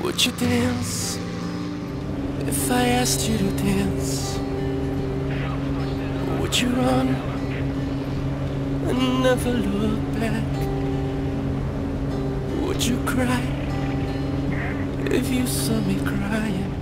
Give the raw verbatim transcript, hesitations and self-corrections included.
Would you dance if I asked you to dance? Would you run and never look back? Would you cry if you saw me crying?